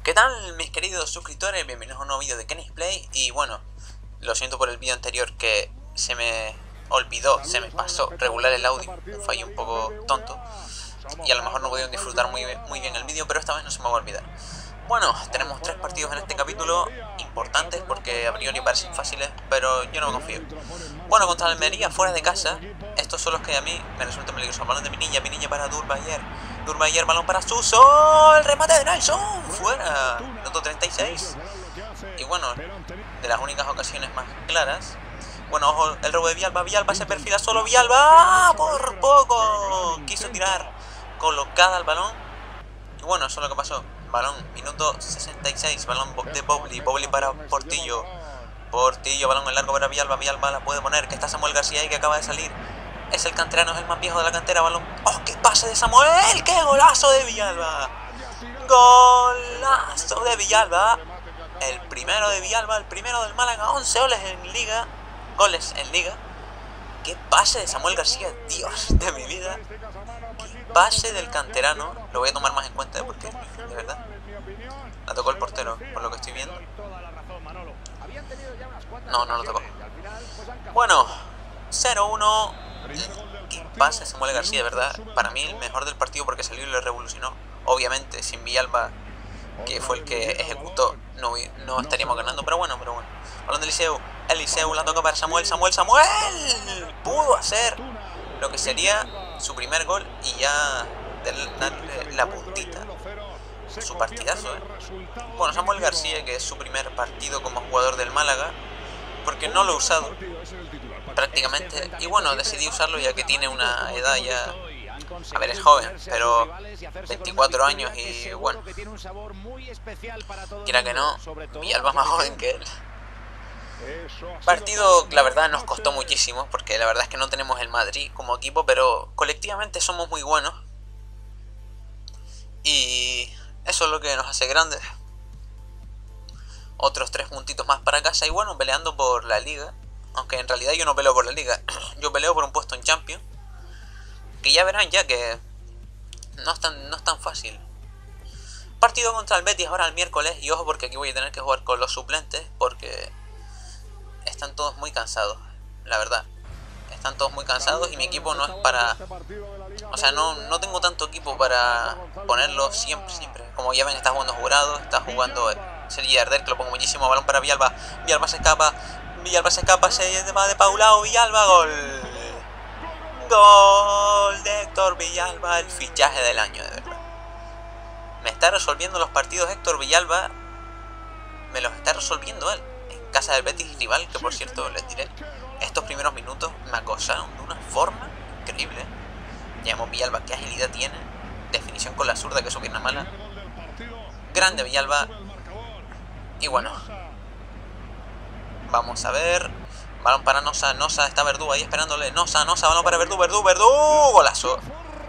¿Qué tal, mis queridos suscriptores? Bienvenidos a un nuevo vídeo de Kenny's Play. Y bueno, lo siento por el vídeo anterior que se me olvidó, se me pasó regular el audio. Fallé un poco tonto y a lo mejor no pudieron disfrutar muy bien el vídeo, pero esta vez no se me va a olvidar. Bueno, tenemos 3 partidos en este capítulo importantes porque a priori parecen fáciles, pero yo no me confío. Bueno, contra la Almería, fuera de casa, estos son los que a mí me resultan peligrosos. Balón de Pinilla para Durbayer, balón para Suso, el remate de Nelson, fuera, minuto 36. Y bueno, de las únicas ocasiones más claras. Bueno, ojo, el robo de Villalba se perfila solo, Villalba, por poco quiso tirar colocada al balón. Y bueno, eso es lo que pasó. Balón, minuto 66, balón de Bobli para Portillo, balón en largo para Villalba, la puede poner, que está Samuel García y que acaba de salir. Es el canterano, es el más viejo de la cantera, balón. ¡Oh, qué pase de Samuel! ¡Qué golazo de Villalba! ¡Golazo de Villalba! El primero de Villalba, el primero del Málaga, 11 goles en liga. ¡Qué pase de Samuel García! ¡Dios de mi vida! ¡Qué pase del canterano! Lo voy a tomar más en cuenta porque, de verdad, la tocó el portero, por lo que estoy viendo. No lo tocó. Bueno, 0-1. ¡Qué pase de Samuel García, de verdad! Para mí el mejor del partido porque salió y lo revolucionó. Obviamente, sin Villalba, que fue el que ejecutó, no estaríamos ganando, pero bueno. Balón de Eliseu, la toca para Samuel. Pudo hacer lo que sería su primer gol y ya darle la puntita. Su partidazo, Bueno, Samuel García, que es su primer partido como jugador del Málaga, porque no lo he usado prácticamente, y bueno, decidí usarlo ya que tiene una edad ya, a ver, es joven, pero 24 años y bueno, quiera que no, Villalba es más joven que él. Partido, la verdad, nos costó muchísimo, porque la verdad es que no tenemos el Madrid como equipo, pero colectivamente somos muy buenos y eso es lo que nos hace grandes. Otros 3 puntitos más para casa y bueno, peleando por la liga. Aunque en realidad yo no peleo por la liga, yo peleo por un puesto en Champions, que ya verán ya que no es tan fácil. Partido contra el Betis ahora el miércoles, y ojo porque aquí voy a tener que jugar con los suplentes porque están todos muy cansados, la verdad. Están todos muy cansados y mi equipo no es para... O sea, no tengo tanto equipo para ponerlo siempre. Como ya ven, está jugando Jurado, está jugando Sergi Darder, que lo pongo muchísimo. Balón para Villalba, se escapa, se va de Paulao, Villalba, gol de Héctor Villalba, el fichaje del año, de verdad. Me está resolviendo los partidos Héctor Villalba, me los está resolviendo él. En casa del Betis rival, que por cierto les diré, estos primeros minutos me acosaron de una forma increíble. Llamamos Villalba, qué agilidad tiene, definición con la zurda, que es su pierna mala. Grande Villalba. Y bueno, vamos a ver. Balón para Nosa, está Verdú ahí esperándole. Nosa, balón para Verdú, golazo.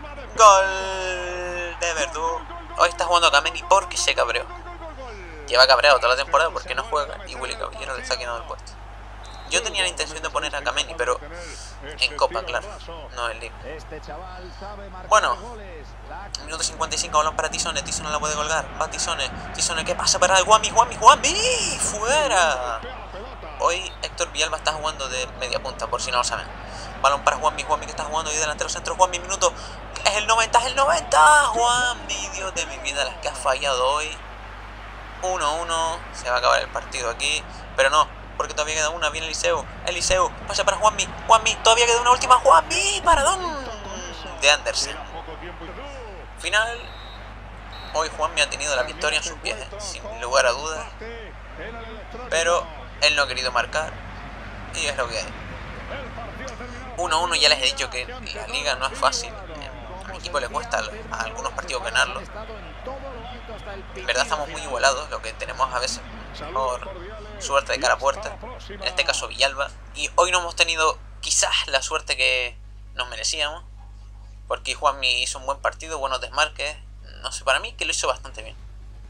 Gol de Verdú. Hoy está jugando Kameni porque se cabreó. Lleva cabreado toda la temporada porque no juega y Willy Caballero le está quedando el puesto. Yo tenía la intención de poner a Kameni, pero en Copa, claro, no en Liga. Bueno, minuto 55, balón para Tizone la puede colgar. Va Tizone, ¿qué pasa para el Juanmi? ¡Fuera! Hoy Héctor Villalba está jugando de media punta, por si no lo saben. Balón para Juanmi que está jugando hoy delantero centro. Juanmi, minuto, es el 90. Juanmi, Dios de mi vida, las que ha fallado hoy. 1-1, se va a acabar el partido aquí, pero no, porque todavía queda una. Viene Eliseu, pasa para Juanmi, todavía queda una última. Juanmi, paradón de Andersen. Final. Hoy Juanmi ha tenido la victoria en sus pies, sin lugar a dudas, pero él no ha querido marcar y es lo que hay. 1-1, ya les he dicho que la liga no es fácil. A mi equipo le cuesta a algunos partidos ganarlo. En verdad estamos muy igualados, lo que tenemos a veces mejor suerte de cara a puerta, en este caso Villalba, y hoy no hemos tenido quizás la suerte que nos merecíamos, porque Juanmi hizo un buen partido, buenos desmarques, no sé, para mí que lo hizo bastante bien.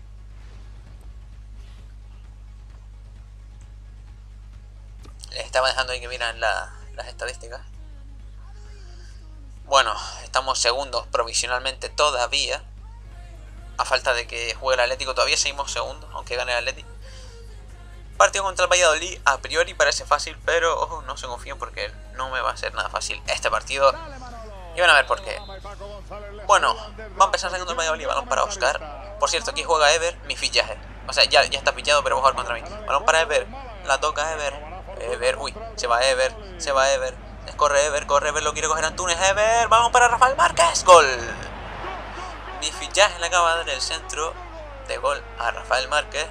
Les estaba dejando ahí que miran las estadísticas. Bueno, estamos segundos provisionalmente todavía, A falta de que juegue el Atlético, todavía seguimos segundos, aunque gane el Atlético. Partido contra el Valladolid, a priori parece fácil, pero ojo, no se confíen porque no me va a ser nada fácil este partido. Y van a ver por qué. Bueno, va a empezar sacando el Valladolid, balón para Óscar. Por cierto, aquí juega Ever, mi fichaje. O sea, ya está pillado, pero va a jugar contra mí. Balón para Ever, la toca Ever, uy, se va Ever. Corre Ever, lo quiere coger Antunes, Ever, vamos para Rafael Márquez, gol. Mi fichaje le acaba de dar el centro de gol a Rafael Márquez.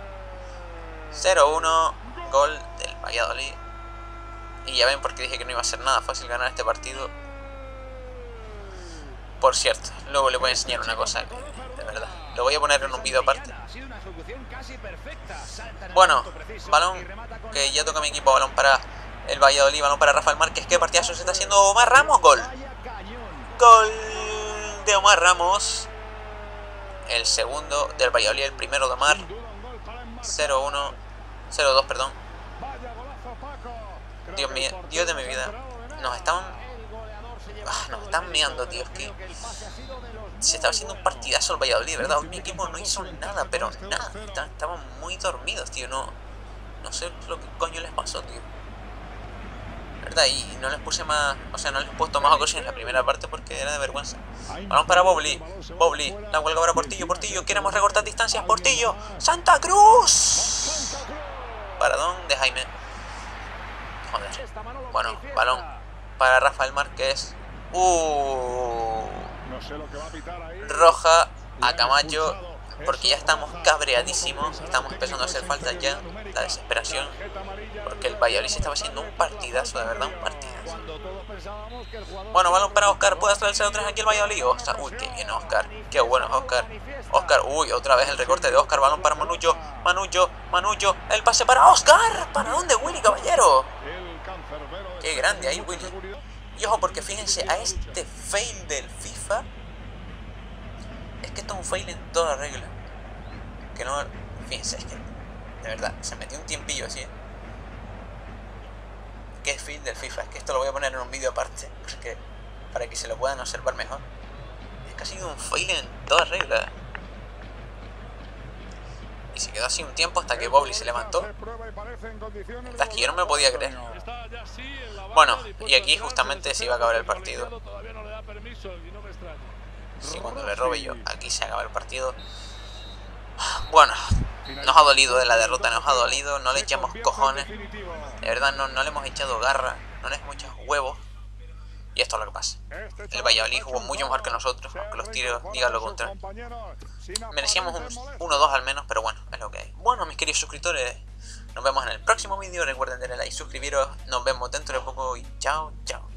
0-1, gol del Valladolid. Y ya ven por qué dije que no iba a ser nada fácil ganar este partido. Por cierto, luego les voy a enseñar una cosa que, de verdad, lo voy a poner en un vídeo aparte. Bueno, balón que ya toca mi equipo, balón para el Valladolid, balón para Rafael Márquez. ¿Qué partidazo se está haciendo Omar Ramos? Gol. Gol de Omar Ramos. El segundo del Valladolid, el primero de Omar. 0-1, 0-2, perdón. Dios mío, Dios de mi vida. Nos están meando, tío. Es que se estaba haciendo un partidazo el Valladolid, ¿verdad? Mi equipo no hizo nada, pero nada. Estaban muy dormidos, tío. No sé lo que coño les pasó, tío. ¿Verdad? Y no les puse más, o sea, no les he puesto más ocasiones en la primera parte porque era de vergüenza. Vamos para Bobli, la huelga ahora Portillo, queremos recortar distancias, Portillo, ¡Santa Cruz! Paradón de Jaime. Joder. Bueno, balón para Rafael Márquez. Roja a Camacho, porque ya estamos cabreadísimos, estamos empezando a hacer falta ya, la desesperación, porque el Valladolid se estaba haciendo un partidazo, de verdad, un partidazo. Bueno, balón para Óscar, puede hacer el 0-3 aquí el Valladolid. Uy, qué bien Óscar, qué bueno Óscar. Uy, otra vez el recorte de Óscar, balón para Manullo, el pase para Óscar. ¿Para dónde, Willy, caballero? Qué grande ahí, Willy. Y ojo, porque fíjense, a este fail del FIFA, es que esto es un fail en toda regla. Que no, fíjense, es que, de verdad, se metió un tiempillo así, ¿Qué es fail del FIFA? Es que esto lo voy a poner en un vídeo aparte, porque, para que se lo puedan observar mejor. Es que ha sido un fail en toda regla. Y se quedó así un tiempo hasta que Bobli se levantó. Hasta que yo no me podía creer. Bueno, y aquí justamente se iba a acabar el partido. Sí, cuando le robe yo, aquí se acaba el partido. Bueno, nos ha dolido de la derrota, nos ha dolido. No le echamos cojones. De verdad, no le hemos echado garra. No le hemos echado huevos. Y esto es lo que pasa. El Valladolid jugó mucho mejor que nosotros, aunque los tiros digan lo contrario. Merecíamos un 1-2 al menos, pero bueno, es lo que hay. Bueno, mis queridos suscriptores, nos vemos en el próximo vídeo. Recuerden darle like, suscribiros. Nos vemos dentro de poco y chao, chao.